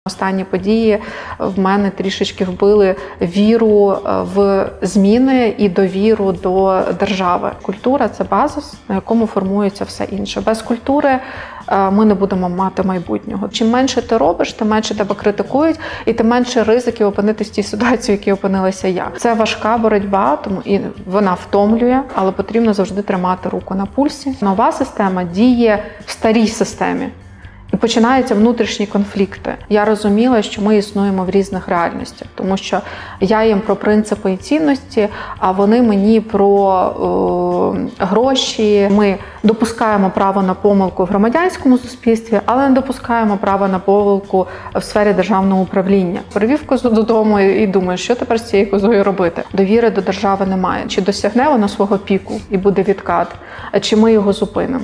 Останні події в мене трішечки вбили віру в зміни і довіру до держави. Культура – це базис, на якому формується все інше. Без культури ми не будемо мати майбутнього. Чим менше ти робиш, тим менше тебе критикують, і тим менше ризиків опинитися в тій ситуації, в якій опинилася я. Це важка боротьба, тому і вона втомлює, але потрібно завжди тримати руку на пульсі. Нова система діє в старій системі. І починаються внутрішні конфлікти. Я розуміла, що ми існуємо в різних реальностях, тому що я їм про принципи і цінності, а вони мені про гроші. Ми допускаємо право на помилку в громадянському суспільстві, але не допускаємо право на помилку в сфері державного управління. Привів козу додому і думаєш, що тепер з цією козою робити? Довіри до держави немає. Чи досягне вона свого піку і буде відкат, чи ми його зупинимо?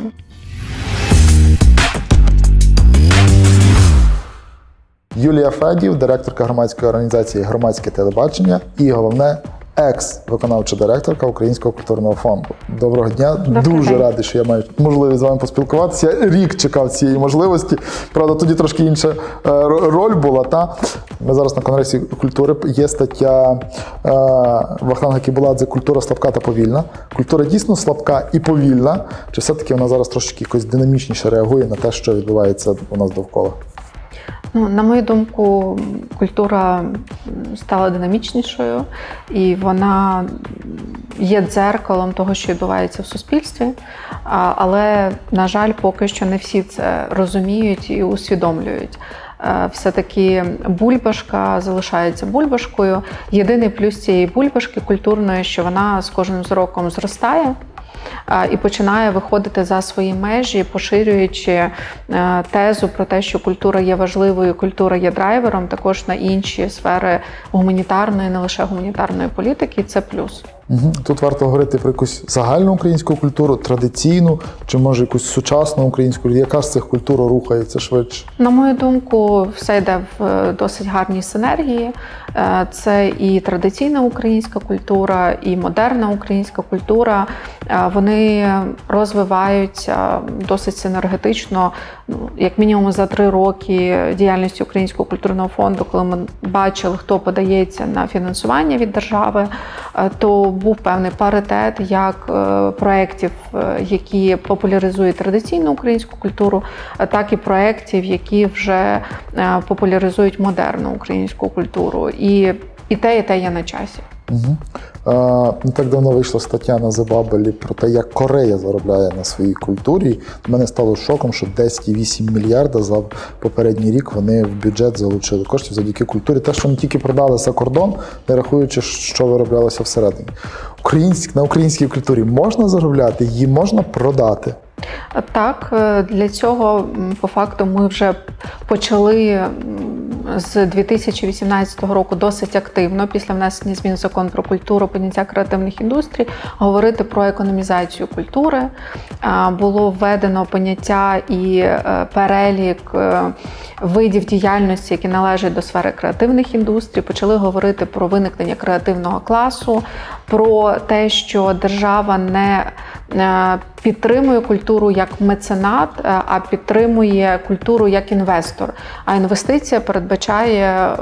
Юлія Федів, директорка громадської організації «Громадське телебачення» і, головне, екс-виконавча директорка Українського культурного фонду. Доброго дня. Дуже радий, що я маю можливість з вами поспілкуватися. Я рік чекав цієї можливості. Правда, тоді трошки інша роль була. Та? Ми зараз на Конгресі культури. Є стаття Вахтанга Кібуладзе «Культура слабка та повільна». Культура дійсно слабка і повільна. Чи все-таки вона зараз трошки якось динамічніше реагує на те, що відбувається у нас довкола? На мою думку, культура стала динамічнішою, і вона є дзеркалом того, що відбувається в суспільстві, але, на жаль, поки що не всі це розуміють і усвідомлюють. Все-таки бульбашка залишається бульбашкою. Єдиний плюс цієї бульбашки культурної, що вона з кожним роком зростає і починає виходити за свої межі, поширюючи тезу про те, що культура є важливою, культура є драйвером, також на інші сфери гуманітарної, не лише гуманітарної політики, і це плюс. Тут варто говорити про якусь загальну українську культуру, традиційну, чи може якусь сучасну українську, яка з цих культур рухається швидше? На мою думку, все йде в досить гарній синергії. Це і традиційна українська культура, і модерна українська культура. Вони розвиваються досить синергетично, як мінімум за 3 роки діяльності Українського культурного фонду, коли ми бачили, хто подається на фінансування від держави, то був певний паритет як проєктів, які популяризують традиційну українську культуру, так і проєктів, які вже популяризують модерну українську культуру. І те є на часі. Не так давно вийшла стаття на The Bubble про те, як Корея заробляє на своїй культурі. Для мене стало шоком, що 10,8 мільярда за попередній рік вони в бюджет залучили коштів завдяки культурі. Те, що не тільки продали за кордон, не рахуючи, що вироблялося всередині. На українській культурі можна заробляти, її можна продати? Так, для цього, по факту, ми вже почали з 2018 року досить активно, після внесення змін в Закон про культуру, поняття креативних індустрій, говорити про економізацію культури. Було введено поняття і перелік видів діяльності, які належать до сфери креативних індустрій. Почали говорити про виникнення креативного класу, про те, що держава не підтримує культуру як меценат, а підтримує культуру як інвестор. А інвестиція передбачає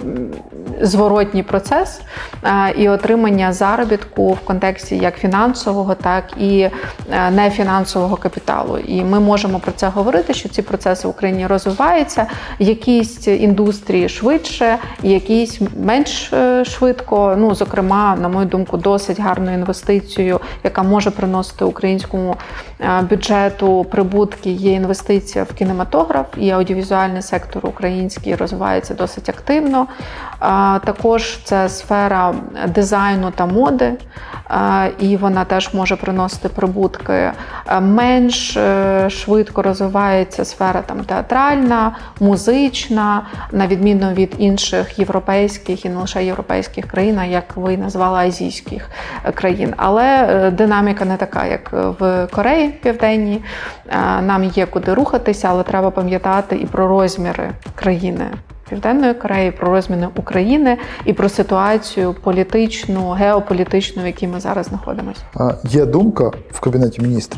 зворотній процес і отримання заробітку в контексті як фінансового, так і нефінансового капіталу. І ми можемо про це говорити, що ці процеси в Україні розвиваються, якісь індустрії швидше, якісь менш швидко. Зокрема, на мою думку, досить гарною інвестицією, яка може приносити українському бюджету прибутки, є інвестиція в кінематограф, і аудіовізуальний сектор український розвивається досить активно. Також це сфера дизайну та моди, і вона теж може приносити прибутки. Менш швидко розвивається сфера театральна, музична, на відміну від інших європейських і не лише європейських країн, а як ви назвали, азійських країн. Але динаміка не така, як в Кореї Південній. Нам є куди рухатися, але треба пам'ятати і про розміри країни Південної Кореї, про розміри України і про ситуацію політичну, геополітичну, в якій ми зараз знаходимося. Є думка в Кабінеті міністрів,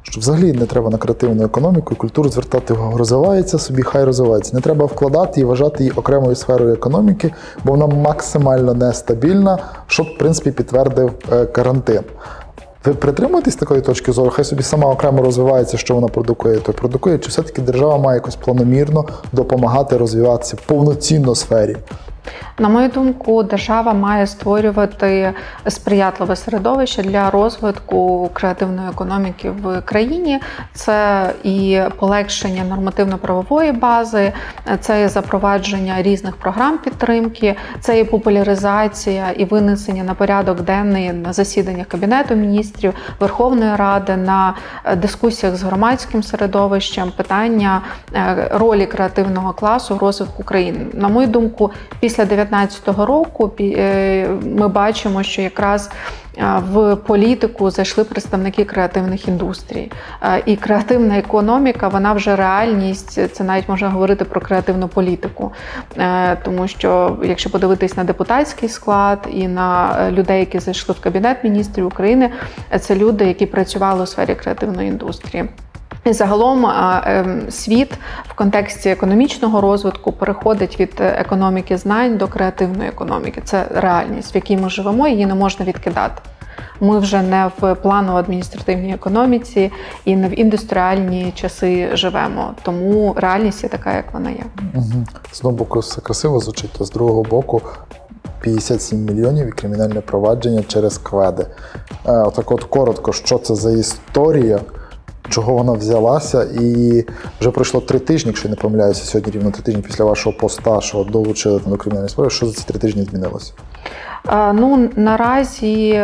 що взагалі не треба на креативну економіку і культуру звертати увагу. Розвивається собі, хай розвивається. Не треба вкладати і вважати її окремою сферою економіки, бо вона максимально нестабільна, що, в принципі, підтвердив карантин. Ви притримуєтесь такої точки зору? Хай собі сама окремо розвивається, що вона продукує, то продукує, чи все-таки держава має якось планомірно допомагати розвиватися повноцінно сфері? На мою думку, держава має створювати сприятливе середовище для розвитку креативної економіки в країні. Це і полегшення нормативно-правової бази, це і запровадження різних програм підтримки, це і популяризація і винесення на порядок денний на засіданнях Кабінету міністрів, Верховної Ради, на дискусіях з громадським середовищем, питання ролі креативного класу в розвитку країни. На мою думку, після 2019 року ми бачимо, що якраз в політику зайшли представники креативних індустрій. І креативна економіка, вона вже реальність, це навіть можна говорити про креативну політику. Тому що, якщо подивитись на депутатський склад і на людей, які зайшли в Кабінет міністрів України, це люди, які працювали у сфері креативної індустрії. І загалом світ в контексті економічного розвитку переходить від економіки знань до креативної економіки. Це реальність, в якій ми живемо, її не можна відкидати. Ми вже не в планово-адміністративній економіці і не в індустріальні часи живемо. Тому реальність є така, як вона є. З одного боку все красиво звучить, а з другого боку 57 мільйонів і кримінальне провадження через КВЕДи. Отак от коротко, що це за історія? Чого вона взялася, і вже пройшло 3 тижні, якщо я не помиляюся, сьогодні рівно 3 тижні після вашого поста, що долучили до кримінальної справи. Що за ці 3 тижні змінилося? Наразі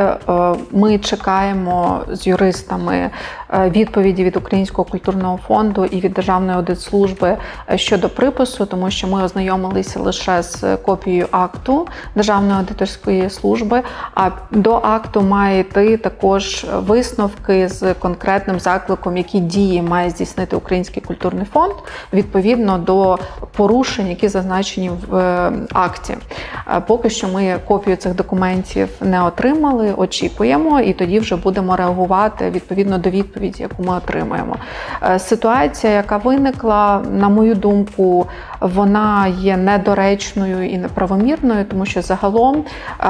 ми чекаємо з юристами відповіді від Українського культурного фонду і від Державної аудитслужби щодо припису, тому що ми ознайомилися лише з копією акту Державної аудиторської служби, а до акту має йти також висновки з конкретним закликом, які дії має здійснити Український культурний фонд відповідно до порушень, які зазначені в акті. Поки що ми копію цих документів не отримали, очікуємо, і тоді вже будемо реагувати відповідно до відповіді, яку ми отримаємо. Ситуація, яка виникла, на мою думку, вона є недоречною і неправомірною, тому що загалом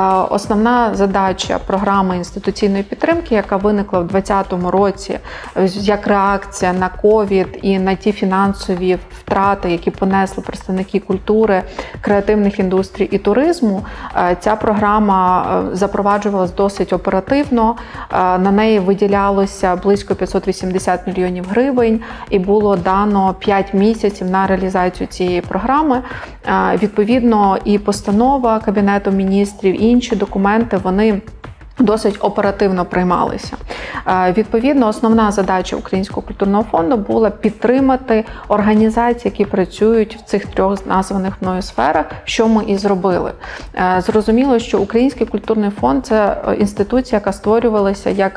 основна задача програми інституційної підтримки, яка виникла в 2020 році як реакція на ковід і на ті фінансові втрати, які понесли представники культури, креативних індустрій і туризму, ця програма запроваджувалась досить оперативно, на неї виділялося близько 580 мільйонів гривень і було дано 5 місяців на реалізацію цієї програми. Відповідно, і постанова Кабінету міністрів, і інші документи, вони досить оперативно приймалися. Відповідно, основна задача Українського культурного фонду була підтримати організації, які працюють в цих 3 названих мною сферах, що ми і зробили. Зрозуміло, що Український культурний фонд – це інституція, яка створювалася як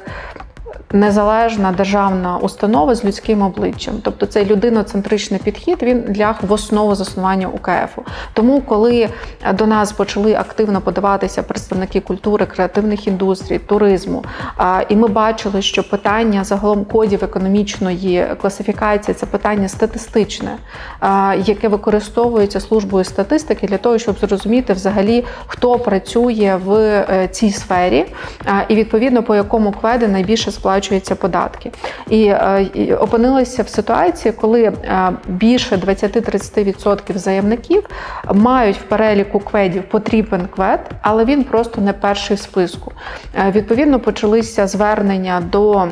незалежна державна установа з людським обличчям. Тобто цей людиноцентричний підхід, він ляг в основу заснування УКФу. Тому, коли до нас почали активно подаватися представники культури, креативних індустрій, туризму, і ми бачили, що питання загалом кодів економічної класифікації – це питання статистичне, яке використовується службою статистики для того, щоб зрозуміти взагалі, хто працює в цій сфері, і відповідно по якому КВЕДи найбільше сплачується податки. І опинилися в ситуації, коли більше 20-30% заявників мають в переліку КВЕДів потрібен КВЕД, але він просто не перший в списку. Відповідно, почалися звернення до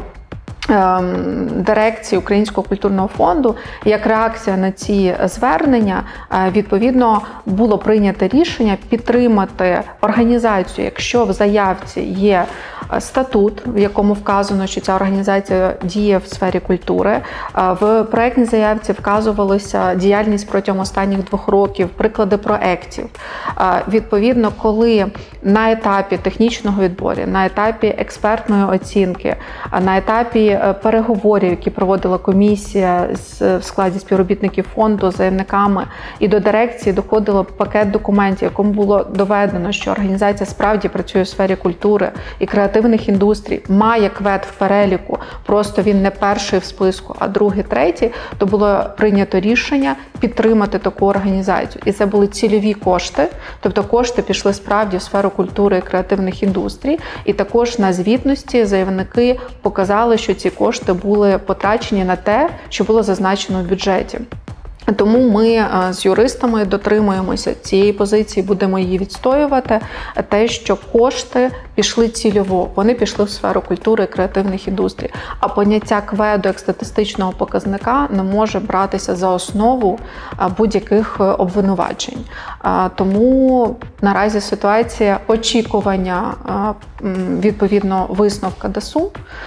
дирекції Українського культурного фонду. Як реакція на ці звернення, відповідно, було прийнято рішення підтримати організацію, якщо в заявці є статут, в якому вказано, що ця організація діє в сфері культури. В проектній заявці вказувалася діяльність протягом останніх 2 років, приклади проєктів. Відповідно, коли на етапі технічного відбору, на етапі експертної оцінки, на етапі переговорів, які проводила комісія в складі співробітників фонду з заявниками, і до дирекції доходило пакет документів, в якому було доведено, що організація справді працює в сфері культури і креативної креативних індустрій має КВЕД в переліку, просто він не перший в списку, а другий, третій, то було прийнято рішення підтримати таку організацію. І це були цільові кошти, тобто кошти пішли справді в сферу культури і креативних індустрій. І також на звітності заявники показали, що ці кошти були потрачені на те, що було зазначено в бюджеті. Тому ми з юристами дотримуємося цієї позиції, будемо її відстоювати, те, що кошти пішли цільово, вони пішли в сферу культури і креативних індустрій. А поняття КВЕДу як статистичного показника не може братися за основу будь-яких обвинувачень. Тому наразі ситуація очікування відповідно висновка ДСУ,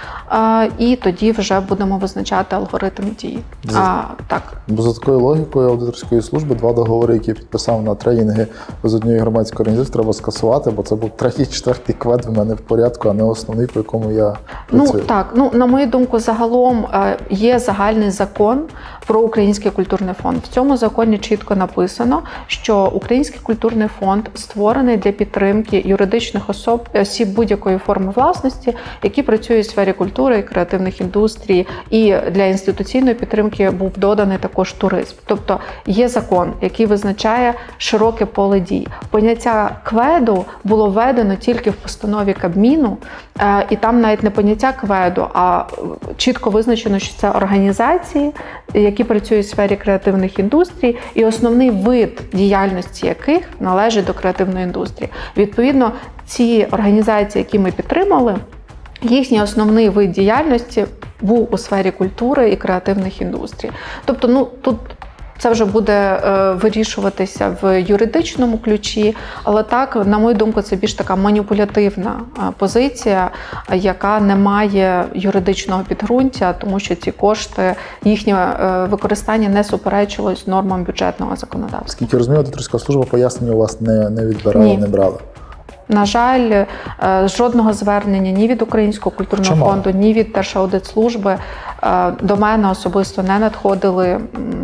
і тоді вже будемо визначати алгоритм дії. Так. Бо за такою логікою аудиторської служби 2 договори, які підписав на тренінги з однієї громадської організації, треба скасувати, бо це був 3-4 КВЕД в мене в порядку, а не основний, по якому я працюю. На мою думку, загалом є загальний закон про Український культурний фонд. В цьому законі чітко написано, що Український культурний фонд створений для підтримки юридичних осіб будь-якої форми власності, які працюють у сфері культури і креативних індустрій, і для інституційної підтримки був доданий також туризм. Тобто є закон, який визначає широке поле дій. Поняття КВЕДу було введено тільки в постанові Кабміну, і там навіть не поняття КВЕДу, а чітко визначено, що це організації, які працюють у сфері креативних індустрій, і основний вид діяльності яких належить до креативної індустрії. Відповідно, ці організації, які ми підтримали, їхній основний вид діяльності був у сфері культури і креативних індустрій. Тобто, тут це вже буде вирішуватися в юридичному ключі, але так, на мою думку, це більш така маніпулятивна позиція, яка не має юридичного підґрунтя, тому що ці кошти, їхнє використання не суперечилось нормам бюджетного законодавства. Скільки розумію, аудиторська служба пояснення у вас не відбирала, не брала? На жаль, жодного звернення ні від Українського культурного фонду, ні від Держаудитслужби до мене особисто не надходили.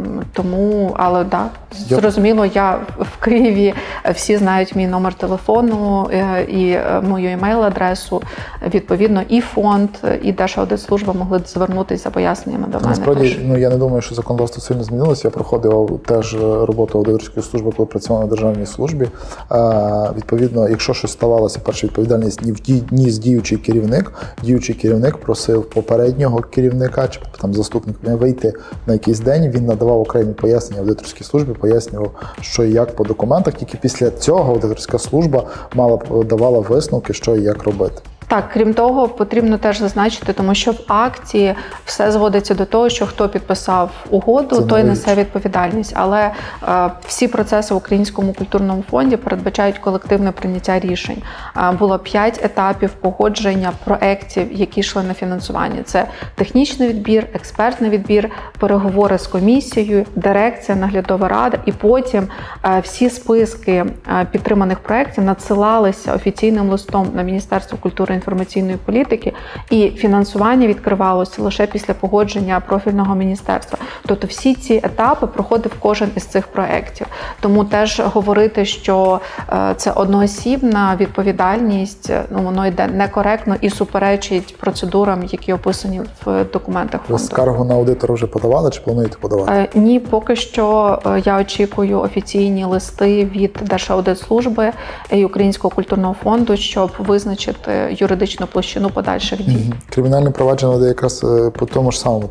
Тому, але так, зрозуміло, я в Києві, всі знають мій номер телефону і мою імейл-адресу. Відповідно, і фонд, і Держаудитслужба могли звернутися за поясненнями до мене. Насправді, я не думаю, що законодавство сильно змінилося. Я проходив теж роботу аудиторської служби, коли працював на державній службі. Відповідно, якщо щось ставалося, перша відповідальність ні з діючий керівник. Діючий керівник просив попереднього керівника чи там заступника вийти на якийсь день, він надавав окремі пояснення аудиторській службі, пояснював, що і як по документах. Тільки після цього аудиторська служба давала висновки, що і як робити. Так, крім того, потрібно теж зазначити, тому що в акті все зводиться до того, що хто підписав угоду, той несе відповідальність. Але всі процеси в Українському культурному фонді передбачають колективне прийняття рішень. Було 5 етапів погодження проєктів, які йшли на фінансування. Це технічний відбір, експертний відбір, переговори з комісією, дирекція, наглядова рада, і потім всі списки підтриманих проєктів надсилалися офіційним листом на Міністерство культури і інформаційної політики, і фінансування відкривалося лише після погодження профільного міністерства. Тобто всі ці етапи проходив кожен із цих проєктів. Тому теж говорити, що це одноосібна відповідальність, воно йде некоректно і суперечить процедурам, які описані в документах фонду. Ви скаргу на аудитора вже подавали чи плануєте подавати? Ні, поки що я очікую офіційні листи від Держаудитслужби і Українського культурного фонду, щоб визначити юридичну площину подальших дій. Кримінальне провадження веде якраз по тому ж самому,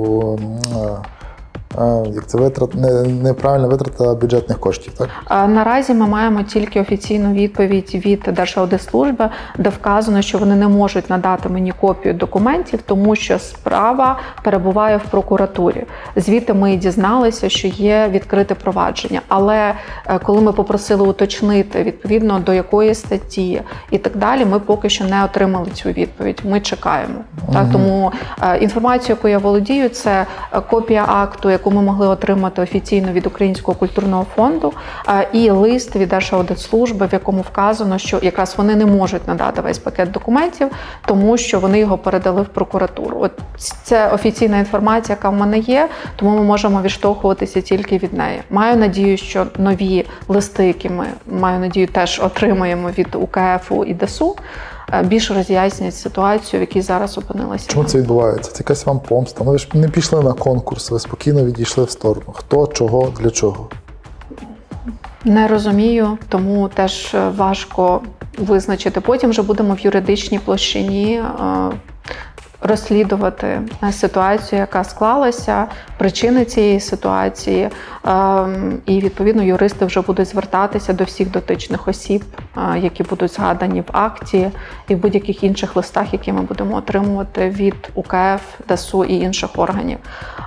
як це неправильна витрата бюджетних коштів, так? Наразі ми маємо тільки офіційну відповідь від Держаудитслужби, де вказано, що вони не можуть надати мені копію документів, тому що справа перебуває в прокуратурі. Звідти ми і дізналися, що є відкрите провадження. Але коли ми попросили уточнити, відповідно, до якої статті і так далі, ми поки що не отримали цю відповідь. Ми чекаємо. Так? Тому інформацію, яку я володію, це копія акту, яку ми могли отримати офіційно від Українського культурного фонду, і лист від Держаудитслужби, в якому вказано, що якраз вони не можуть надати весь пакет документів, тому що вони його передали в прокуратуру. От це офіційна інформація, яка в мене є, тому ми можемо відштовхуватися тільки від неї. Маю надію, що нові листи, які ми, маю надію, теж отримаємо від УКФ і ДСУ, більш роз'яснять ситуацію, в якій зараз опинилися. Чому це відбувається? Це якась вам помста? Ви ж не пішли на конкурс, ви спокійно відійшли в сторону. Хто, чого, для чого? Не розумію, тому теж важко визначити. Потім вже будемо в юридичній площині розслідувати ситуацію, яка склалася, причини цієї ситуації, і, відповідно, юристи вже будуть звертатися до всіх дотичних осіб, які будуть згадані в акті і в будь-яких інших листах, які ми будемо отримувати від УКФ, ДАСУ і інших органів.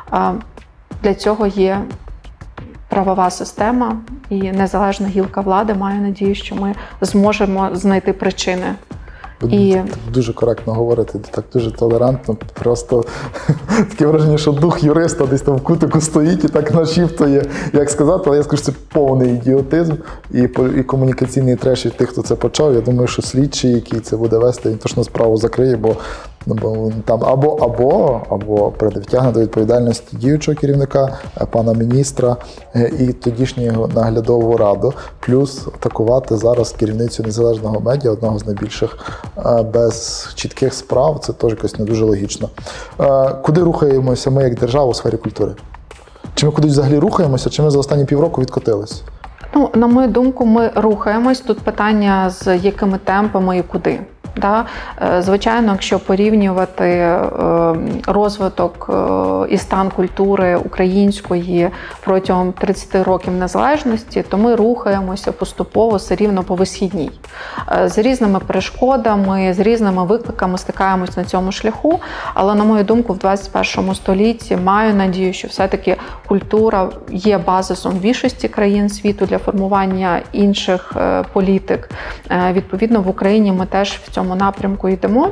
Для цього є правова система і незалежна гілка влади. Маю надію, що ми зможемо знайти причини. Ви дуже коректно говорите, так дуже толерантно. Просто таке враження, що дух юриста десь там в кутику стоїть і так нашіптує, як сказати, але я скажу, це повний ідіотизм і комунікаційний треш від тих, хто це почав. Я думаю, що слідчий, який це буде вести, він точно справу закриє, бо там або притягне до відповідальності діючого керівника, пана міністра і тодішнього наглядову раду, плюс атакувати зараз керівницю незалежного медіа, одного з найбільших, без чітких справ, це теж якось не дуже логічно. Куди рухаємося ми як держава у сфері культури? Чи ми кудись взагалі рухаємося, чи ми за останні півроку відкотились? Ну, на мою думку, ми рухаємось. Тут питання, з якими темпами і куди. Да? Звичайно, якщо порівнювати розвиток і стан культури української протягом 30 років незалежності, то ми рухаємося поступово все рівно по висхідній. З різними перешкодами, з різними викликами стикаємось на цьому шляху, але, на мою думку, в 21 столітті маю надію, що все-таки культура є базисом в більшості країн світу для формування інших політик. Відповідно, в Україні ми теж в цьому напрямку йдемо.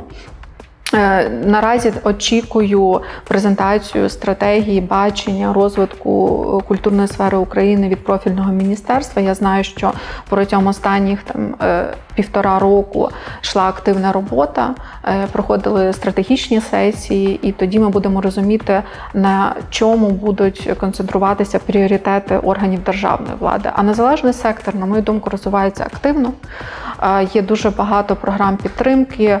Наразі очікую презентацію стратегії бачення розвитку культурної сфери України від профільного міністерства. Я знаю, що протягом останніх 1,5 року йшла активна робота, проходили стратегічні сесії, і тоді ми будемо розуміти, на чому будуть концентруватися пріоритети органів державної влади. А незалежний сектор, на мою думку, розвивається активно. Є дуже багато програм підтримки,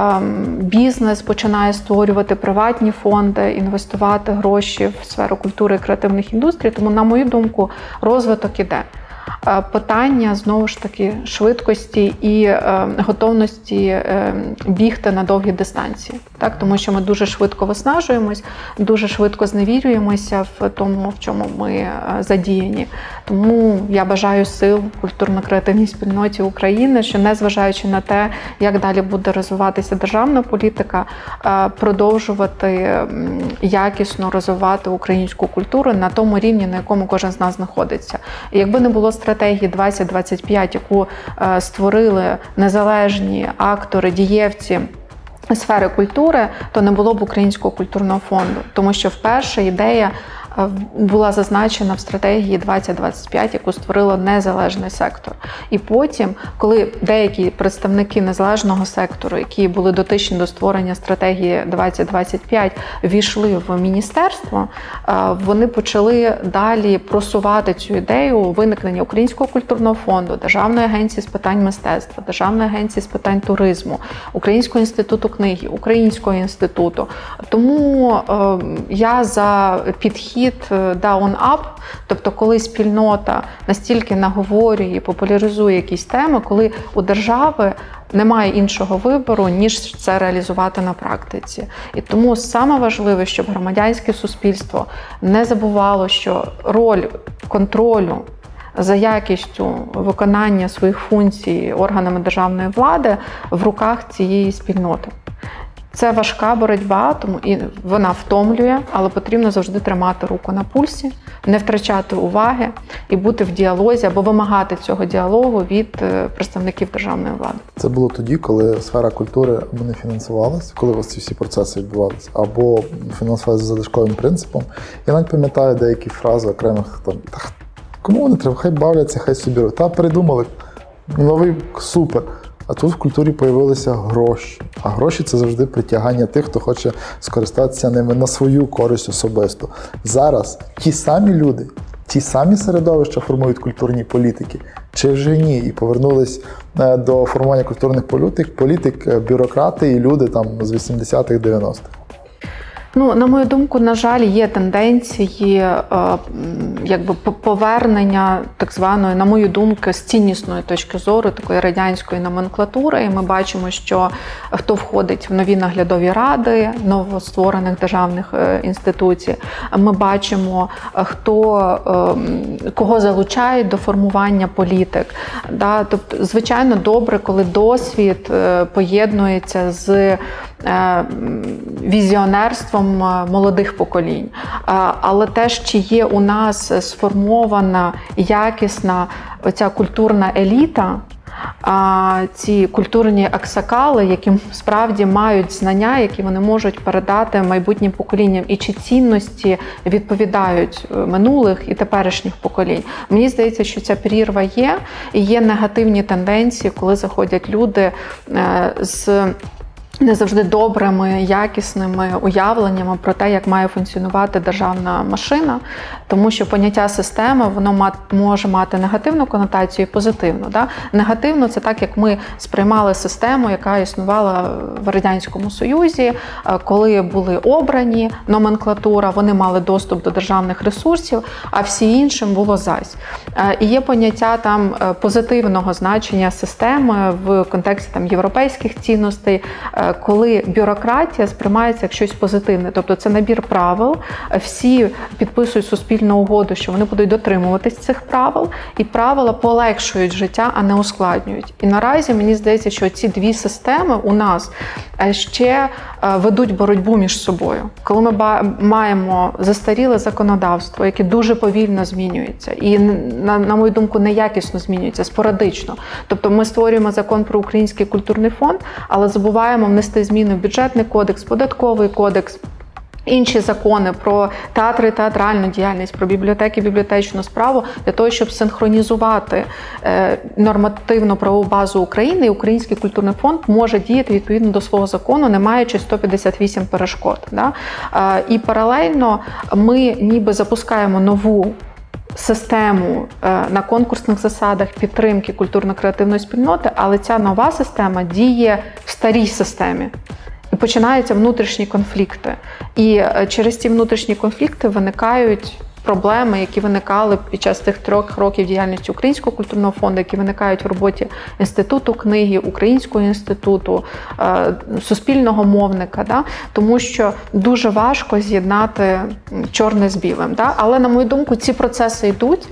бізнес починає створювати приватні фонди, інвестувати гроші в сферу культури і креативних індустрій, тому, на мою думку, розвиток іде. Питання, знову ж таки, швидкості і готовності бігти на довгі дистанції. Так? Тому що ми дуже швидко виснажуємось, дуже швидко зневірюємося в тому, в чому ми задіяні. Тому я бажаю сил культурно-креативній спільноті України, що, незважаючи на те, як далі буде розвиватися державна політика, продовжувати якісно розвивати українську культуру на тому рівні, на якому кожен з нас знаходиться. І якби не було стратегії 2025, яку створили незалежні актори, дієвці сфери культури, то не було б Українського культурного фонду. Тому що вперше ідея була зазначена в стратегії 2025, яку створило незалежний сектор. І потім, коли деякі представники незалежного сектору, які були дотичні до створення стратегії 2025, війшли в міністерство, вони почали далі просувати цю ідею виникнення Українського культурного фонду, Державної агенції з питань мистецтва, Державної агенції з питань туризму, Українського інституту книги, Українського інституту. Тому я за підхід down-up, тобто коли спільнота настільки наговорює і популяризує якісь теми, коли у держави немає іншого вибору, ніж це реалізувати на практиці. І тому саме важливе, щоб громадянське суспільство не забувало, що роль контролю за якістю виконання своїх функцій органами державної влади в руках цієї спільноти. Це важка боротьба, тому і вона втомлює, але потрібно завжди тримати руку на пульсі, не втрачати уваги і бути в діалозі або вимагати цього діалогу від представників державної влади. Це було тоді, коли сфера культури не фінансувалася, коли у вас ці всі процеси відбувалися, або фінансувалися за залишковим принципом. Я навіть пам'ятаю деякі фрази окремих, кому вони треба, хай бавляться, хай собі. Та придумали, новий супер. А тут в культурі з'явилися гроші. А гроші – це завжди притягання тих, хто хоче скористатися ними на свою користь особисто. Зараз ті самі люди, ті самі середовища формують культурні політики, чи вже ні? І повернулись до формування культурних політик бюрократи і люди там з 80-х, 90-х. Ну, на мою думку, на жаль, є тенденції повернення так званої, на мою думку, з ціннісної точки зору, такої радянської номенклатури. І ми бачимо, що хто входить в нові наглядові ради новостворених державних інституцій. Ми бачимо, кого залучають до формування політик. Да? Тобто, звичайно, добре, коли досвід поєднується з візіонерством молодих поколінь. Але теж, чи є у нас сформована якісна оця культурна еліта, ці культурні аксакали, які справді мають знання, які вони можуть передати майбутнім поколінням, і чи цінності відповідають минулих і теперішніх поколінь. Мені здається, що ця перерва є, і є негативні тенденції, коли заходять люди з не завжди добрими, якісними уявленнями про те, як має функціонувати державна машина, тому що поняття системи, воно може мати негативну конотацію і позитивну. Да? Негативно – це так, як ми сприймали систему, яка існувала в Радянському Союзі, коли були обрані номенклатура, вони мали доступ до державних ресурсів, а всі іншим було зась. І є поняття там позитивного значення системи в контексті там європейських цінностей, коли бюрократія сприймається як щось позитивне. Тобто це набір правил, всі підписують суспільну угоду, що вони будуть дотримуватись цих правил, і правила полегшують життя, а не ускладнюють. І наразі мені здається, що ці дві системи у нас ще ведуть боротьбу між собою. Коли ми маємо застаріле законодавство, яке дуже повільно змінюється і, на мою думку, неякісно змінюється, спорадично. Тобто ми створюємо закон про Український культурний фонд, але забуваємо внести зміни в бюджетний кодекс, податковий кодекс, інші закони про театри і театральну діяльність, про бібліотеки і бібліотечну справу, для того, щоб синхронізувати нормативну правову базу України, і Український культурний фонд може діяти відповідно до свого закону, не маючи 158 перешкод. Да? І паралельно ми ніби запускаємо нову систему на конкурсних засадах підтримки культурно-креативної спільноти, але ця нова система діє в старій системі. І починаються внутрішні конфлікти. І через ці внутрішні конфлікти виникають проблеми, які виникали під час тих 3 років діяльності Українського культурного фонду, які виникають в роботі Інституту книги, Українського інституту, суспільного мовника. Да? Тому що дуже важко з'єднати чорне з білим. Да? Але, на мою думку, ці процеси йдуть.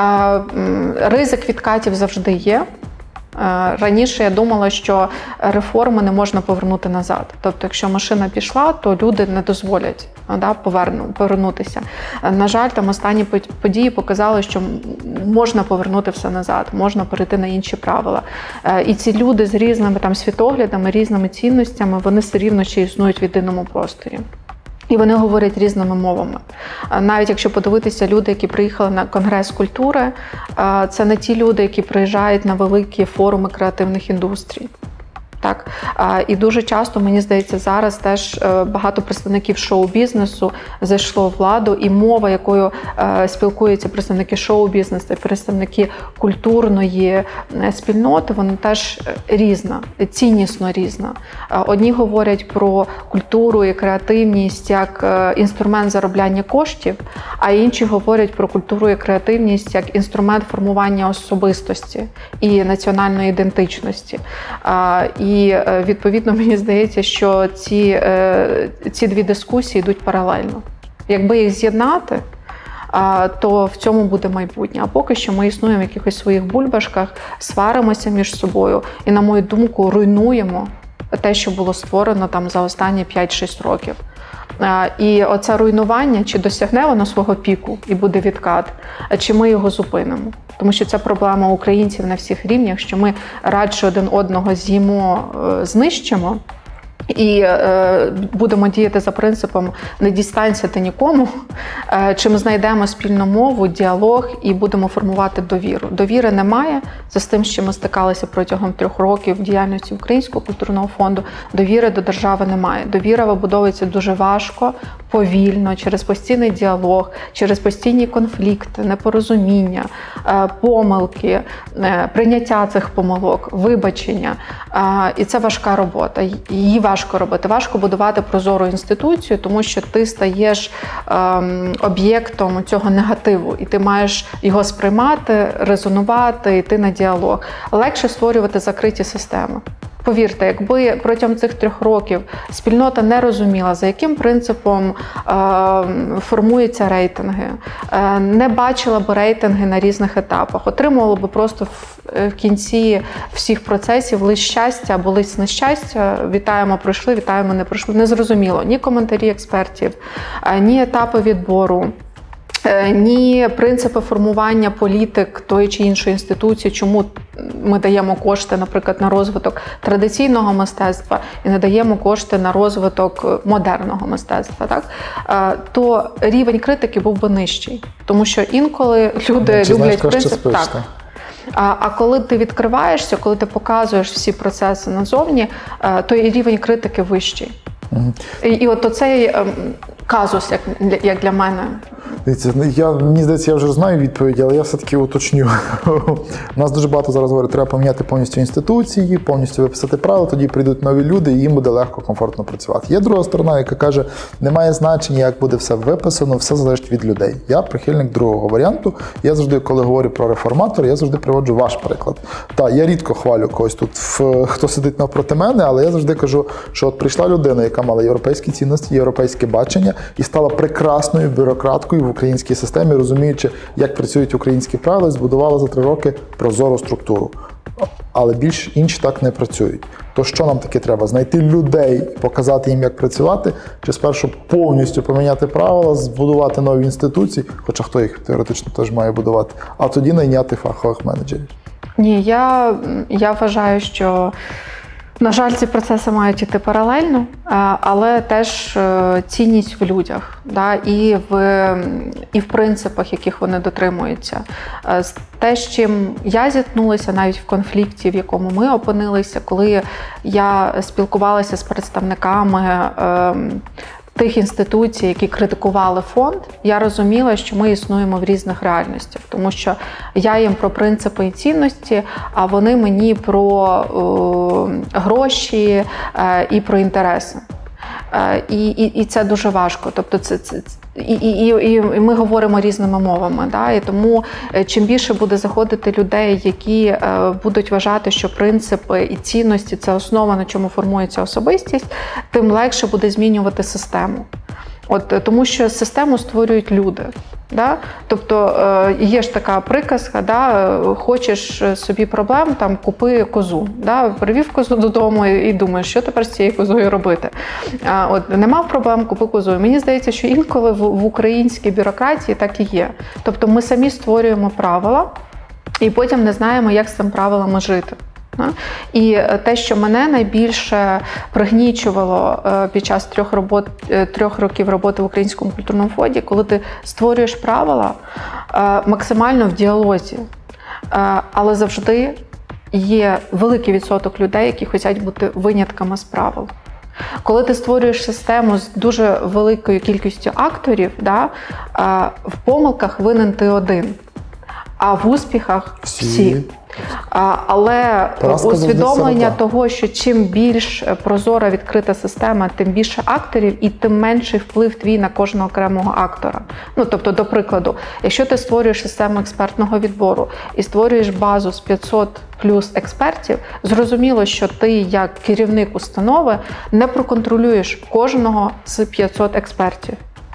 Ризик відкатів завжди є. Раніше я думала, що реформи не можна повернути назад. Тобто, якщо машина пішла, то люди не дозволять повернутися. На жаль, там останні події показали, що можна повернути все назад, можна перейти на інші правила. І ці люди з різними там світоглядами, різними цінностями, вони все рівно ще існують в єдиному просторі. І вони говорять різними мовами. Навіть якщо подивитися, люди, які приїхали на Конгрес культури, це не ті люди, які приїжджають на великі форуми креативних індустрій. Так? І дуже часто, мені здається, зараз теж багато представників шоу-бізнесу зайшло в владу, і мова, якою спілкуються представники шоу-бізнесу, представники культурної спільноти, вона теж різна, ціннісно різна. Одні говорять про культуру і креативність як інструмент заробляння коштів, а інші говорять про культуру і креативність як інструмент формування особистості і національної ідентичності. І, відповідно, мені здається, що ці дві дискусії йдуть паралельно. Якби їх з'єднати, то в цьому буде майбутнє. А поки що ми існуємо в якихось своїх бульбашках, сваримося між собою і, на мою думку, руйнуємо те, що було створено там за останні 5-6 років. І оце руйнування, чи досягне воно свого піку і буде відкат, чи ми його зупинимо. Тому що це проблема українців на всіх рівнях, що ми радше один одного з'їмо, знищимо, і будемо діяти за принципом «не дістанься ти нікому», чи ми знайдемо спільну мову, діалог і будемо формувати довіру. Довіри немає, Це з тим, з чим ми стикалися протягом 3 років діяльності Українського культурного фонду. Довіри до держави немає. Довіра вибудовується дуже важко, повільно, через постійний діалог, через постійні конфлікти, непорозуміння, помилки, прийняття цих помилок, вибачення. І це важка робота. Її важко робити. Важко будувати прозору інституцію, тому що ти стаєш об'єктом цього негативу, і ти маєш його сприймати, резонувати, йти на діалог. Легше створювати закриті системи. Повірте, якби протягом цих 3 років спільнота не розуміла, за яким принципом формуються рейтинги, не бачила б рейтинги на різних етапах, отримувала б просто в кінці всіх процесів лист щастя або лист нещастя, вітаємо, пройшли, вітаємо, не пройшли. Не зрозуміло ні коментарі експертів, ні етапи відбору, ні принципи формування політик тої чи іншої інституції, чому ми даємо кошти, наприклад, на розвиток традиційного мистецтва і не даємо кошти на розвиток модерного мистецтва, так? То рівень критики був би нижчий. Тому що інколи люди люблять принцип. Так. А коли ти відкриваєшся, коли ти показуєш всі процеси назовні, то і рівень критики вищий. І от оцей казус, як для мене. Дивіться, мені здається, я вже знаю відповідь, але я все-таки уточню. У нас дуже багато зараз говорять, треба поміняти повністю інституції, повністю виписати правила, тоді прийдуть нові люди, і їм буде легко, комфортно працювати. Є друга сторона, яка каже, немає значення, як буде все виписано, все залежить від людей. Я прихильник другого варіанту. Я завжди, коли говорю про реформатор, я завжди приводжу ваш приклад. Так, я рідко хвалю когось тут, хто сидить навпроти мене, але я завжди кажу, що от прийшла людина, яка мала європейські цінності, європейське бачення, і стала прекрасною бюрократкою в українській системі, розуміючи, як працюють українські правила, і збудувала за 3 роки прозору структуру. Але більш інші так не працюють. То що нам таки треба? Знайти людей, показати їм, як працювати, чи спершу повністю поміняти правила, збудувати нові інституції, хоча хто їх теоретично теж має будувати, а тоді найняти фахових менеджерів? Ні, я вважаю, що, на жаль, ці процеси мають іти паралельно, але теж цінність в людях, да, і в принципах, яких вони дотримуються. Те, з чим я зіткнулася навіть в конфлікті, в якому ми опинилися, коли я спілкувалася з представниками тих інституцій, які критикували фонд, я розуміла, що ми існуємо в різних реальностях. Тому що я їм про принципи і цінності, а вони мені про гроші і про інтереси. І це дуже важко. Тобто і ми говоримо різними мовами. Да? І тому чим більше буде заходити людей, які будуть вважати, що принципи і цінності – це основа, на чому формується особистість, тим легше буде змінювати систему. Тому що систему створюють люди. Да? Тобто є ж така приказка, да? Хочеш собі проблем, там, купи козу. Да? Привів козу додому і думаєш, що тепер з цією козою робити. Не мав проблем, купи козу. Мені здається, що інколи в українській бюрократії так і є. Тобто ми самі створюємо правила і потім не знаємо, як з цими правилами жити. І те, що мене найбільше пригнічувало під час 3 років роботи в Українському культурному фонді, коли ти створюєш правила максимально в діалозі, але завжди є великий відсоток людей, які хочуть бути винятками з правил. Коли ти створюєш систему з дуже великою кількістю акторів, да, в помилках винен ти один, а в успіхах всі. Але усвідомлення того, що чим більш прозора, відкрита система, тим більше акторів і тим менший вплив твій на кожного окремого актора. Тобто, до прикладу, якщо ти створюєш систему експертного відбору і створюєш базу з 500 плюс експертів, зрозуміло, що ти як керівник установи не проконтролюєш кожного з 500 експертів.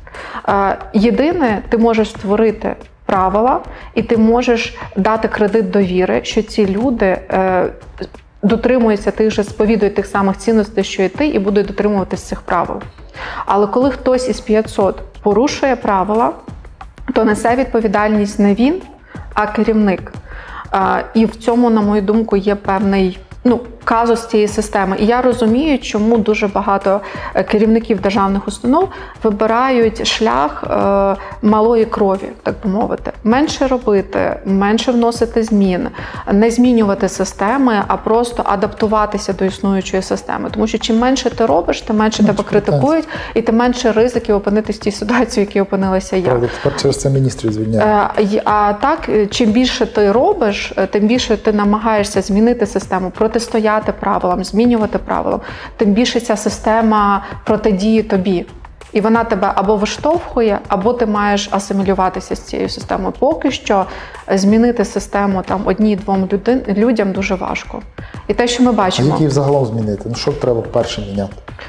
Єдине, ти можеш створити правила, і ти можеш дати кредит довіри, що ці люди дотримуються тих же, сповідують тих самих цінностей, що і ти, і будуть дотримуватись цих правил. Але коли хтось із 500 порушує правила, то несе відповідальність не він, а керівник. І в цьому, на мою думку, є казус цієї системи. І я розумію, чому дуже багато керівників державних установ вибирають шлях малої крові, так би мовити. Менше робити, менше вносити змін, не змінювати системи, а просто адаптуватися до існуючої системи. Тому що чим менше ти робиш, тим менше тебе критикують, і тим менше ризиків опинитися в тій ситуації, в якій опинилася я. Правда, тепер через це міністрів звільняють. А так, чим більше ти робиш, тим більше ти намагаєшся змінити систему, протистояти правилам, змінювати правилам, тим більше ця система протидіє тобі. І вона тебе або виштовхує, або ти маєш асимілюватися з цією системою. Поки що змінити систему там одній-двом людям дуже важко. І те, що ми бачимо... А як її взагалом змінити? Що треба перше міняти?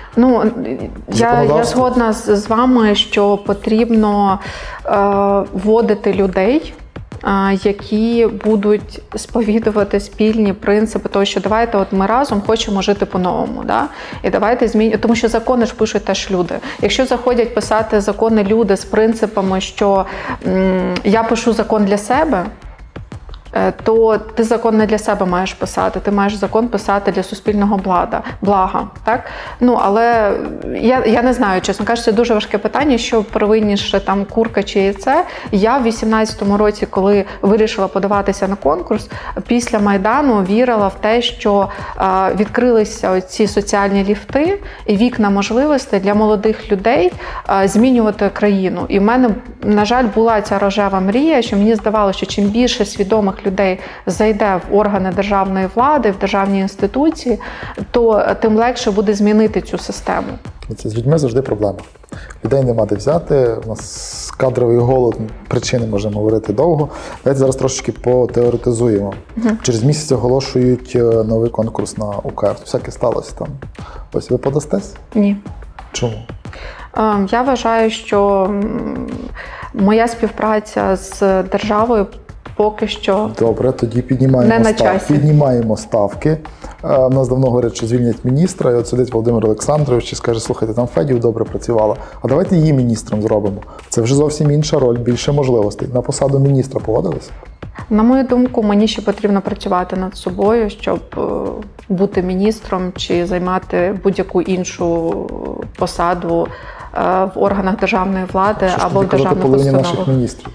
Я згодна з вами, що потрібно вводити людей, які будуть сповідувати спільні принципи того, що давайте от ми разом хочемо жити по-новому. Да? І давайте змінювати, тому що закони ж пишуть теж люди. Якщо заходять писати закони люди з принципами, що я пишу закон для себе, то ти закон не для себе маєш писати, ти маєш закон писати для суспільного блага. Так? Але я не знаю, чесно кажучи, це дуже важке питання, що первинніше там курка чи яйце. Я в 18-му році, коли вирішила подаватися на конкурс, після Майдану вірила в те, що відкрилися ці соціальні ліфти і вікна можливостей для молодих людей змінювати країну. І в мене, на жаль, була ця рожева мрія, що мені здавалося, що чим більше свідомих людей зайде в органи державної влади, в державні інституції, то тим легше буде змінити цю систему. З людьми завжди проблема. Людей нема де взяти, у нас кадровий голод, причини можемо говорити довго. Давайте зараз трошечки потеоретизуємо. Через місяць оголошують новий конкурс на УКФ. Всяке сталося там. Ось ви подастесь? Ні. Чому? Я вважаю, що моя співпраця з державою поки що добре, тоді піднімаємо ставки. У нас давно говорять, що звільнять міністра, і от сидить Володимир Олександрович і скаже, слухайте, там Федів добре працювала, а давайте її міністром зробимо. Це вже зовсім інша роль, більше можливостей. На посаду міністра погодилися? На мою думку, мені ще потрібно працювати над собою, щоб бути міністром чи займати будь-яку іншу посаду в органах державної влади або в державних установах. Наших міністрів?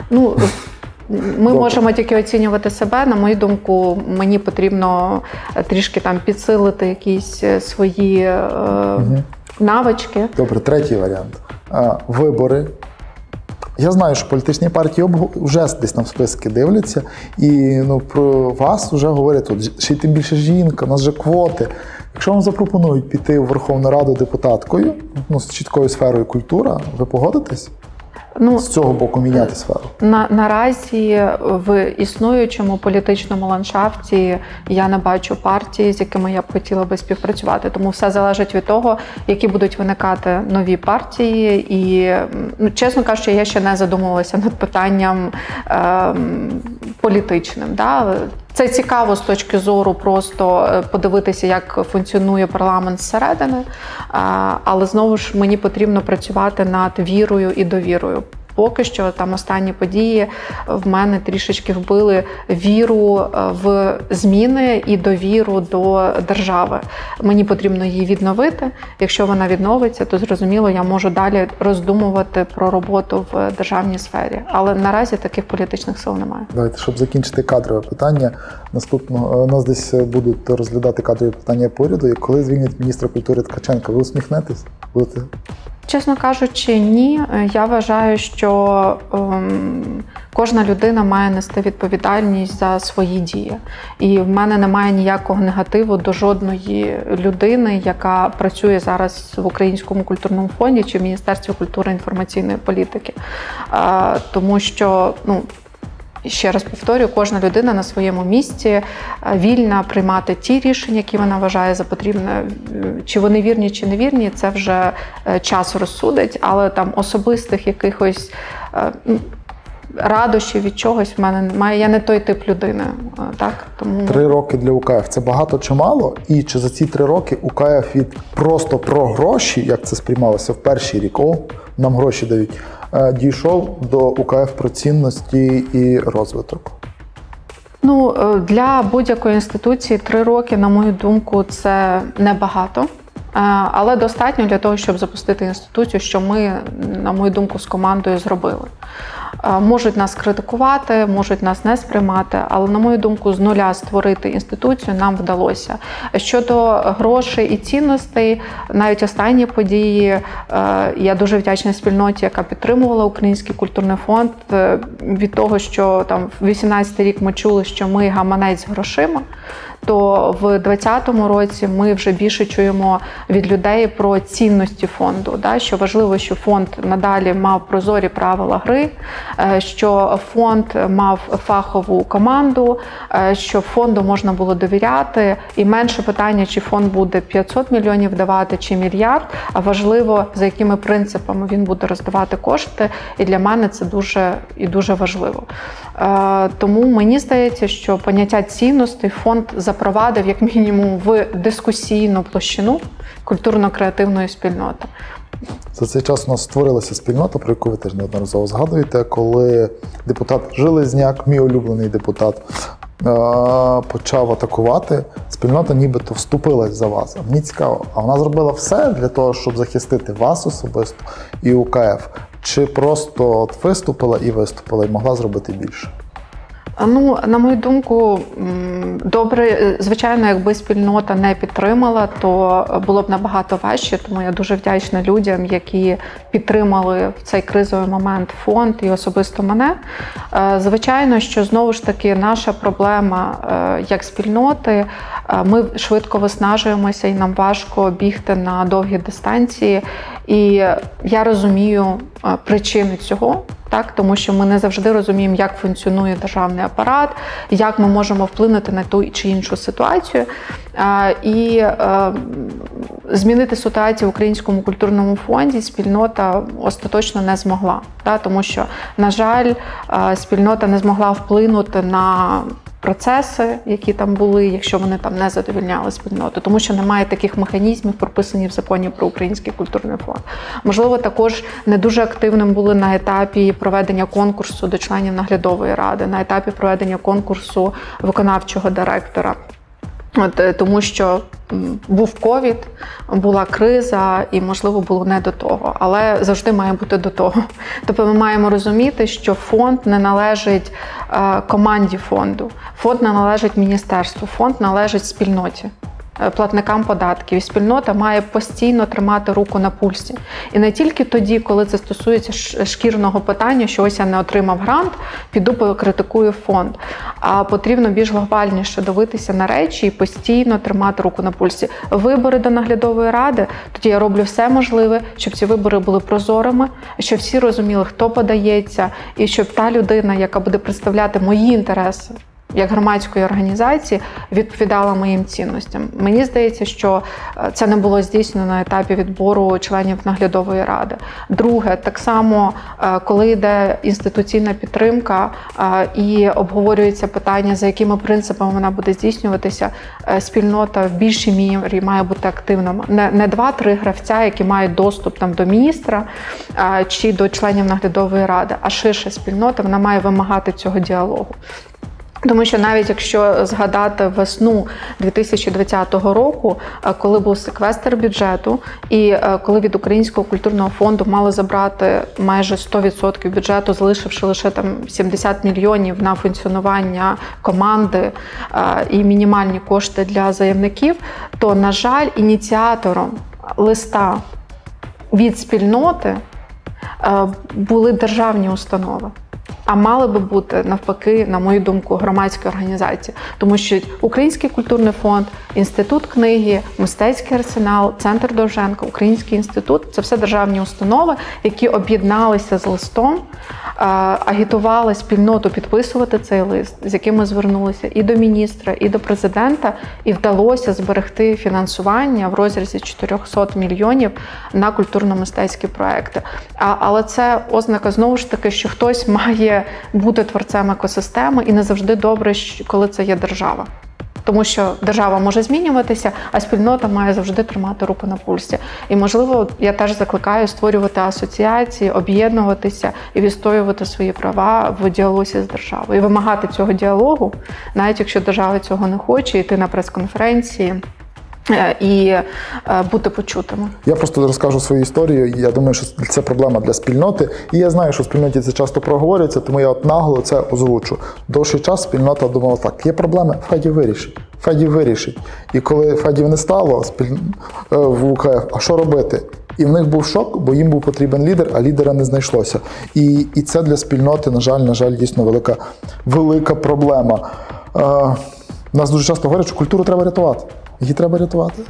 Ми можемо тільки оцінювати себе. На мою думку, мені потрібно трішки там підсилити якісь свої навички. Добре, третій варіант. Вибори. Я знаю, що політичні партії вже десь там списки дивляться, і про вас вже говорять, от, ще й тим більше жінка, у нас же квоти. Якщо вам запропонують піти в Верховну Раду депутаткою, з чіткою сферою культура, ви погодитесь? З цього боку міняти сферу? Наразі в існуючому політичному ландшафті я не бачу партії, з якими я б хотіла би співпрацювати. Тому все залежить від того, які будуть виникати нові партії. І, чесно кажучи, я ще не задумувалася над питанням політичним. Да? Це цікаво з точки зору просто подивитися, як функціонує парламент зсередини, але знову ж мені потрібно працювати над вірою і довірою. Поки що там останні події в мене трішечки вбили віру в зміни і довіру до держави. Мені потрібно її відновити. Якщо вона відновиться, то зрозуміло, я можу далі роздумувати про роботу в державній сфері. Але наразі таких політичних сил немає. Давайте, щоб закінчити кадрове питання, наступного у нас десь будуть розглядати кадрові питання по уряду. І коли звільнять міністра культури Ткаченка, ви усміхнетесь? Будете? Чесно кажучи, ні. Я вважаю, що кожна людина має нести відповідальність за свої дії. І в мене немає ніякого негативу до жодної людини, яка працює зараз в Українському культурному фонді чи в Міністерстві культури і інформаційної політики. Тому що, ще раз повторюю, кожна людина на своєму місці вільна приймати ті рішення, які вона вважає за потрібне. Чи вони вірні, чи не вірні, це вже час розсудить, але там особистих якихось радощів від чогось в мене немає. Я не той тип людини. Так? Тому... 3 роки для УКФ – це багато чи мало? І чи за ці 3 роки УКФ від просто про гроші, як це сприймалося в перший рік, нам гроші дають, дійшов до УКФ про цінності і розвиток? Для будь-якої інституції 3 роки, на мою думку, це небагато. Але достатньо для того, щоб запустити інституцію, що ми, на мою думку, з командою зробили. Можуть нас критикувати, можуть нас не сприймати, але, на мою думку, з нуля створити інституцію нам вдалося. Щодо грошей і цінностей, навіть останні події, я дуже вдячна спільноті, яка підтримувала Український культурний фонд, від того, що там в 2018 рік ми чули, що ми гаманець з грошима, то в 2020 році ми вже більше чуємо від людей про цінності фонду, що важливо, що фонд надалі мав прозорі правила гри, що фонд мав фахову команду, що фонду можна було довіряти, і менше питання, чи фонд буде 500 мільйонів давати, чи мільярд, а важливо, за якими принципами він буде роздавати кошти, і для мене це дуже важливо. Тому мені здається, що поняття цінностей фонд запровадив як мінімум в дискусійну площину культурно-креативної спільноти. За цей час у нас створилася спільнота, про яку ви теж неодноразово згадуєте, коли депутат Железняк, мій улюблений депутат, почав атакувати, спільнота нібито вступилась за вас. А мені цікаво, а вона зробила все для того, щоб захистити вас особисто і УКФ? Чи просто виступила і могла зробити більше? На мою думку, добре, звичайно, якби спільнота не підтримала, то було б набагато важче, тому я дуже вдячна людям, які підтримали в цей кризовий момент фонд і особисто мене. Звичайно, що знову ж таки наша проблема як спільноти, ми швидко виснажуємося і нам важко бігти на довгі дистанції. І я розумію причини цього. Тому що ми не завжди розуміємо, як функціонує державний апарат, як ми можемо вплинути на ту чи іншу ситуацію. І змінити ситуацію в Українському культурному фонді спільнота остаточно не змогла. Тому що, на жаль, спільнота не змогла вплинути на процеси, які там були, якщо вони там не задовольняли спільноту, тому що немає таких механізмів, прописаних в законі про Український культурний фонд. Можливо, також не дуже активним були на етапі проведення конкурсу до членів наглядової ради, на етапі проведення конкурсу виконавчого директора. Тому що був ковід, була криза і, можливо, було не до того. Але завжди має бути до того. Тобто ми маємо розуміти, що фонд не належить команді фонду, фонд не належить міністерству, фонд належить спільноті, платникам податків. І спільнота має постійно тримати руку на пульсі. І не тільки тоді, коли це стосується шкірного питання, що ось я не отримав грант, піду покритикую фонд. А потрібно більш глобальніше дивитися на речі і постійно тримати руку на пульсі. Вибори до наглядової ради, тоді я роблю все можливе, щоб ці вибори були прозорими, щоб всі розуміли, хто подається, і щоб та людина, яка буде представляти мої інтереси, як громадської організації, відповідала моїм цінностям. Мені здається, що це не було здійснено на етапі відбору членів наглядової ради. Друге, так само, коли йде інституційна підтримка і обговорюється питання, за якими принципами вона буде здійснюватися, спільнота в більшій мірі має бути активна. Не 2-3 гравця, які мають доступ до міністра чи до членів наглядової ради, а ширша спільнота, вона має вимагати цього діалогу. Тому що навіть якщо згадати весну 2020 року, коли був секвестр бюджету, і коли від Українського культурного фонду мали забрати майже 100% бюджету, залишивши лише 70 мільйонів на функціонування команди і мінімальні кошти для заявників, то, на жаль, ініціатором листа від спільноти були державні установи. А мали би бути, навпаки, на мою думку, громадські організації. Тому що Український культурний фонд, Інститут книги, Мистецький арсенал, Центр Довженка, Український інститут – це все державні установи, які об'єдналися з листом, агітували спільноту підписувати цей лист, з яким ми звернулися і до міністра, і до президента, і вдалося зберегти фінансування в розрізі 400 мільйонів на культурно-мистецькі проекти. Але це ознака, знову ж таки, що хтось має бути творцем екосистеми, і не завжди добре, коли це є держава. Тому що держава може змінюватися, а спільнота має завжди тримати руку на пульсі. І, можливо, я теж закликаю створювати асоціації, об'єднуватися і відстоювати свої права в діалозі з державою. І вимагати цього діалогу, навіть якщо держава цього не хоче, йти на прес-конференції і бути почутими. Я просто розкажу свою історію. Я думаю, що це проблема для спільноти. І я знаю, що в спільноті це часто проговорюється, тому я от нагло це озвучу. Довший час спільнота думала так, є проблеми, Федів вирішить. Федів вирішить. І коли Федів не стало в УКФ, а що робити? І в них був шок, бо їм був потрібен лідер, а лідера не знайшлося. І це для спільноти, на жаль, дійсно велика проблема. Нас дуже часто говорять, що культуру треба рятувати. Її треба рятувати?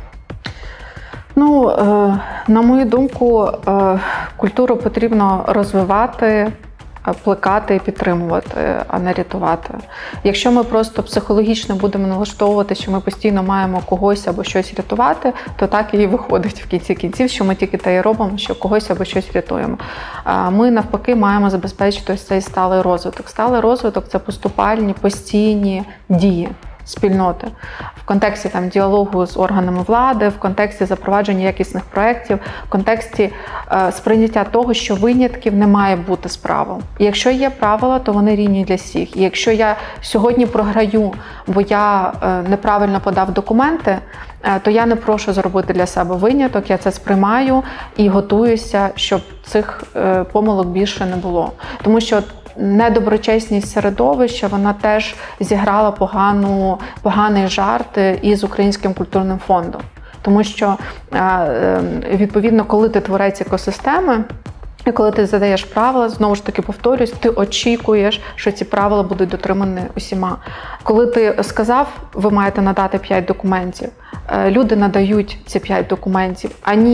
Ну, на мою думку, культуру потрібно розвивати, плекати і підтримувати, а не рятувати. Якщо ми просто психологічно будемо налаштовувати, що ми постійно маємо когось або щось рятувати, то так і виходить в кінці кінців, що ми тільки те і робимо, що когось або щось рятуємо. Ми навпаки маємо забезпечити ось цей сталий розвиток. Сталий розвиток – це поступальні, постійні дії спільноти в контексті діалогу з органами влади, в контексті запровадження якісних проєктів, в контексті сприйняття того, що винятків не має бути з правил. І якщо є правила, то вони рівні для всіх. І якщо я сьогодні програю, бо я неправильно подав документи, то я не прошу зробити для себе виняток, я це сприймаю і готуюся, щоб цих помилок більше не було. Тому що недоброчесність середовища, вона теж зіграла поганий жарт із Українським культурним фондом. Тому що, відповідно, коли ти творець екосистеми, і коли ти задаєш правила, знову ж таки повторюсь, ти очікуєш, що ці правила будуть дотримані усіма. Коли ти сказав, ви маєте надати 5 документів, люди надають ці 5 документів,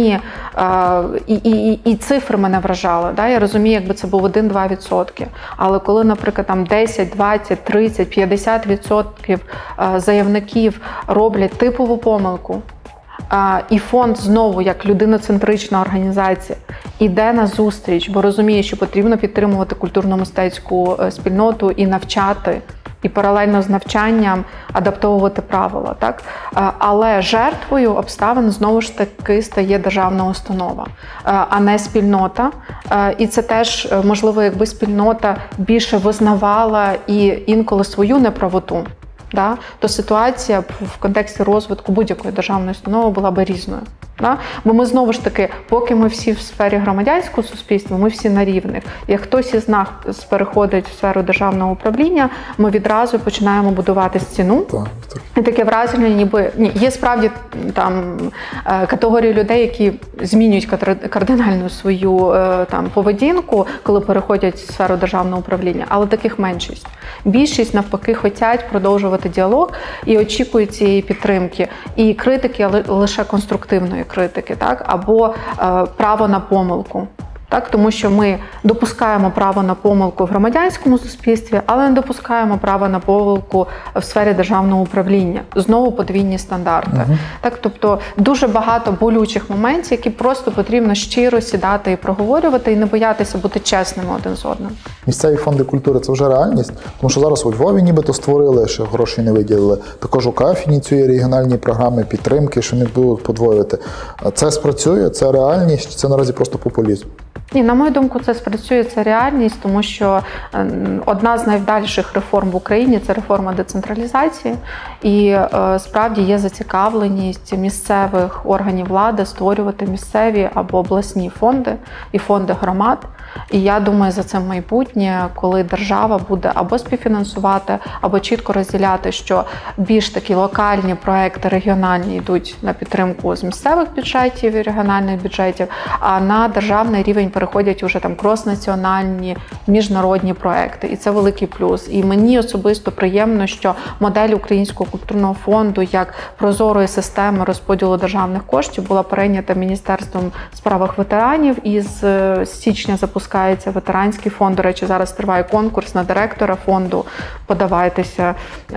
і цифри мене вражали. Да? Я розумію, якби це був 1-2%. Але коли, наприклад, 10, 20, 30, 50% заявників роблять типову помилку, і фонд знову, як людиноцентрична організація, іде на зустріч, бо розуміє, що потрібно підтримувати культурно-мистецьку спільноту і навчати, і паралельно з навчанням адаптовувати правила. Так? Але жертвою обставин знову ж таки стає державна установа, а не спільнота. І це теж, можливо, якби спільнота більше визнавала і інколи свою неправоту, то ситуація в контексті розвитку будь-якої державної установи була би різною. Бо ми знову ж таки, поки ми всі в сфері громадянського суспільства, ми всі на рівних. Як хтось із нас переходить в сферу державного управління, ми відразу починаємо будувати стіну. І таке враження, ніби є справді категорії людей, які змінюють кардинально свою поведінку, коли переходять в сферу державного управління, але таких меншість. Більшість навпаки хочуть продовжувати діалог і очікують цієї підтримки. І критики лише конструктивної критики, або право на помилку. Тому що ми допускаємо право на помилку в громадянському суспільстві, але не допускаємо право на помилку в сфері державного управління. Знову подвійні стандарти. Тобто дуже багато болючих моментів, які просто потрібно щиро сідати і проговорювати, і не боятися бути чесними один з одним. Місцеві фонди культури – це вже реальність, тому що зараз у Львові нібито створили, що гроші не виділили. Також УКФ ініціює регіональні програми підтримки, що не будуть подвоювати. Це спрацює, це реальність, це наразі просто популізм. Ні, на мою думку, це спрацює, це реальність, тому що одна з найвдаліших реформ в Україні – це реформа децентралізації. І справді є зацікавленість місцевих органів влади створювати місцеві або обласні фонди і фонди громад. І я думаю, за це майбутнє, коли держава буде або співфінансувати, або чітко розділяти, що більш такі локальні проекти регіональні йдуть на підтримку з місцевих бюджетів і регіональних бюджетів, а на державний рівень переходять уже кроснаціональні, міжнародні проекти. І це великий плюс. І мені особисто приємно, що модель Українського культурного фонду як прозорої системи розподілу державних коштів була прийнята Міністерством у справах ветеранів, і з січня запускається ветеранський фонд. До речі, зараз триває конкурс на директора фонду, подавайтеся.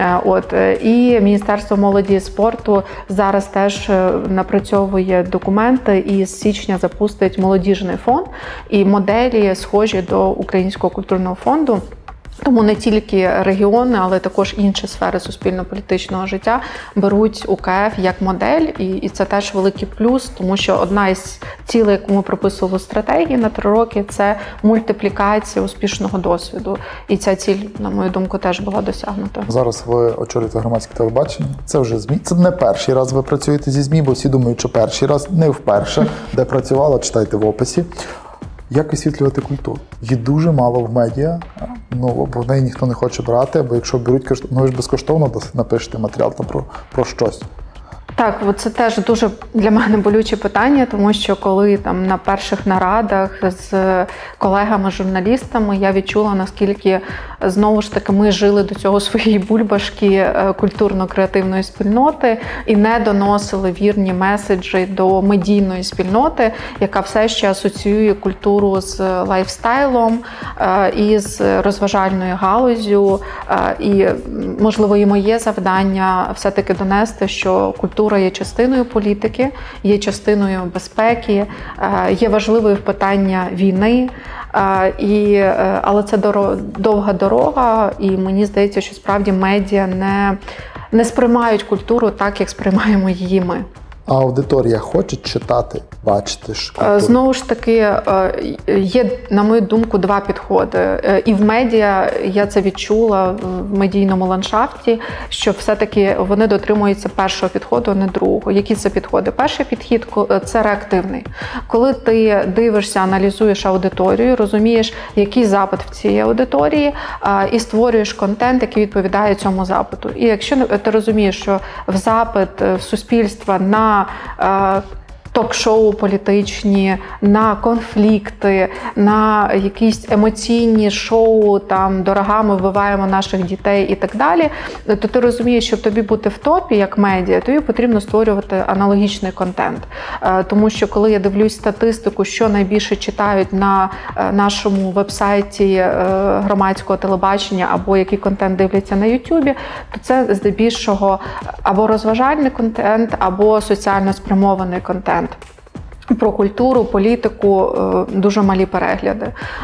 І Міністерство молоді і спорту зараз теж напрацьовує документи і з січня запустить молодіжний фонд. І моделі схожі до Українського культурного фонду. Тому не тільки регіони, але також інші сфери суспільно-політичного життя беруть УКФ як модель, і це теж великий плюс, тому що одна із цілей, яку ми прописували в стратегії на 3 роки, це мультиплікація успішного досвіду. І ця ціль, на мою думку, теж була досягнута. Зараз ви очолюєте громадське телебачення. Це вже ЗМІ. Це не перший раз ви працюєте зі ЗМІ, бо всі думають, що перший раз, не вперше. Де працювала, читайте в описі. Як висвітлювати культуру? Її дуже мало в медіа, бо в неї ніхто не хоче брати, бо якщо беруть, ви ж безкоштовно напишете матеріал там про щось. Так, це теж дуже для мене болюче питання, тому що коли там на перших нарадах з колегами-журналістами я відчула, наскільки знову ж таки ми жили до цього своєї бульбашки культурно-креативної спільноти і не доносили вірні меседжі до медійної спільноти, яка все ще асоціює культуру з лайфстайлом і з розважальною галуззю. І, можливо, і моє завдання все-таки донести, що культура є частиною політики, є частиною безпеки, є важливою в питання війни, але це довга дорога, і мені здається, що справді медіа не сприймають культуру так, як сприймаємо її ми. А аудиторія хоче читати, бачити ж культуру? Знову ж таки, є, на мою думку, 2 підходи. І в медіа я це відчула в медійному ландшафті, що все-таки вони дотримуються першого підходу, а не другого. Які це підходи? Перший підхід – це реактивний. Коли ти дивишся, аналізуєш аудиторію, розумієш, який запит в цій аудиторії, і створюєш контент, який відповідає цьому запиту. І якщо ти розумієш, що в запит суспільства на ток-шоу політичні, на конфлікти, на якісь емоційні шоу, там «Дорога, ми вбиваємо наших дітей» і так далі, то ти розумієш, щоб тобі бути в топі, як медіа, тобі потрібно створювати аналогічний контент. Тому що коли я дивлюсь статистику, що найбільше читають на нашому веб-сайті громадського телебачення або який контент дивляться на Ютубі, то це здебільшого або розважальний контент, або соціально спрямований контент. Про культуру, політику дуже малі перегляди.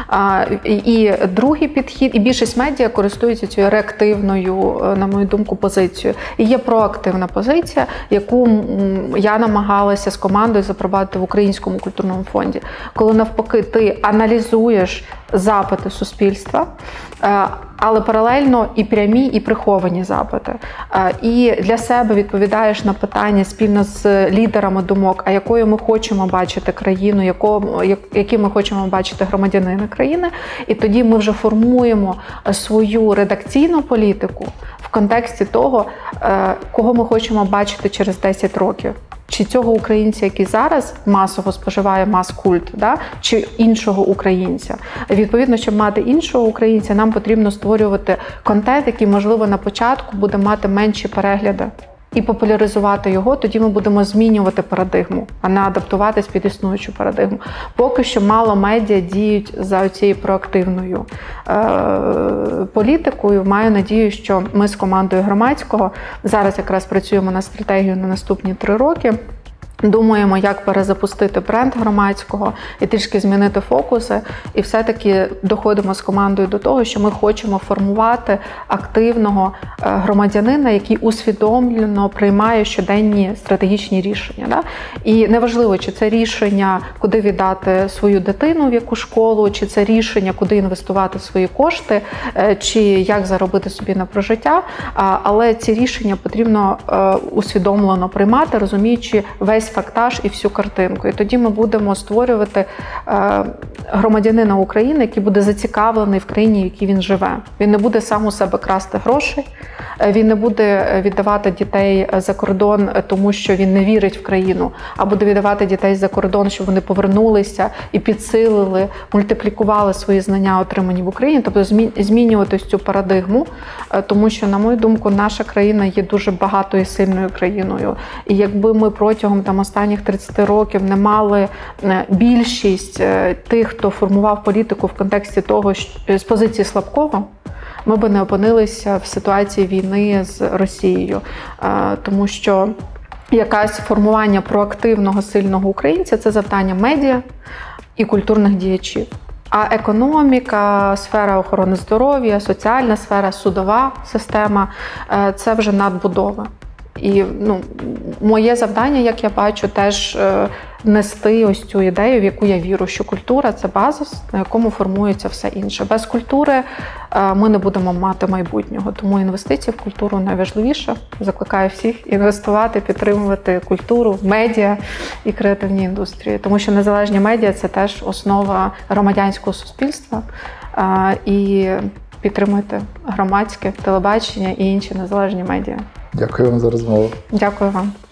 І другий підхід, і більшість медіа користуються цією реактивною, на мою думку, позицією. І є проактивна позиція, яку я намагалася з командою запровадити в Українському культурному фонді. Коли навпаки ти аналізуєш запити суспільства, але паралельно і прямі, і приховані запити. І для себе відповідаєш на питання спільно з лідерами думок, а якою ми хочемо бачити країну, які ми хочемо бачити громадянина країни. І тоді ми вже формуємо свою редакційну політику в контексті того, кого ми хочемо бачити через 10 років. Чи цього українця, який зараз масово споживає мас-культ, чи іншого українця. Відповідно, щоб мати іншого українця, нам потрібно створювати контент, який, можливо, на початку буде мати менші перегляди. І популяризувати його, тоді ми будемо змінювати парадигму, а не адаптуватись під існуючу парадигму. Поки що мало медіа діють за цією проактивною політикою. Маю надію, що ми з командою громадського зараз якраз працюємо над стратегією на наступні 3 роки. Думаємо, як перезапустити бренд громадського і трішки змінити фокуси. І все-таки доходимо з командою до того, що ми хочемо формувати активного громадянина, який усвідомлено приймає щоденні стратегічні рішення. І неважливо, чи це рішення, куди віддати свою дитину, в яку школу, чи це рішення, куди інвестувати свої кошти, чи як заробити собі на прожиття. Але ці рішення потрібно усвідомлено приймати, розуміючи весь фактаж і всю картинку. І тоді ми будемо створювати громадянина України, який буде зацікавлений в країні, в якій він живе. Він не буде сам у себе красти гроші, він не буде віддавати дітей за кордон, тому що він не вірить в країну, а буде віддавати дітей за кордон, щоб вони повернулися і підсилили, мультиплікували свої знання, отримані в Україні, тобто змінювати цю парадигму, тому що, на мою думку, наша країна є дуже багатою і сильною країною. І якби ми протягом останніх 30 років не мали більшість тих, хто формував політику в контексті того, з позиції слабкого, ми б не опинилися в ситуації війни з Росією. Тому що якесь формування проактивного, сильного українця – це завдання медіа і культурних діячів, А економіка, сфера охорони здоров'я, соціальна сфера, судова система – це вже надбудова. І моє завдання, як я бачу, теж нести ось цю ідею, в яку я вірю, що культура – це базис, на якому формується все інше. Без культури ми не будемо мати майбутнього. Тому інвестиції в культуру найважливіше. Закликаю всіх інвестувати, підтримувати культуру, медіа і креативні індустрії. Тому що незалежні медіа – це теж основа громадянського суспільства. І підтримуйте громадське телебачення і інші незалежні медіа. Дякую вам за розмову. Дякую вам.